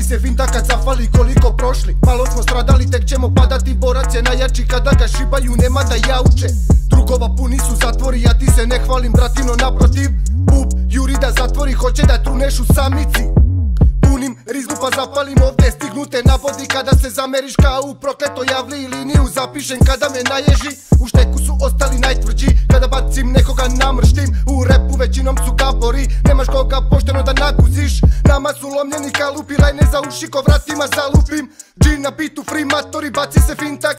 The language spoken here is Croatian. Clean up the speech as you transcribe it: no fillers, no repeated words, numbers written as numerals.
se finta kad zafali koliko prošli. Malo smo stradali, tek ćemo padati, borac je najjači kada ga šibaju, nema da jauče. Drugova puni su zatvori, ja ti se ne hvalim bratino, naprotiv. Bub juri da zatvori, hoće da truneš u samici. Punim rizmu pa zapalim ovdje, stignute navodi kada se zameriš kao u prokleto javli. Liniju zapišem kada me naježi, u šteku su ostali najtvrđi. Kada bacim nekoga namrštim, u repu većinom su gabori. Nemaš koga pošteno da naguziš, nama su lomljeni kalupi. Lajne za uši ko vratima zalupim, džin na bitu, free matori, baci se finta.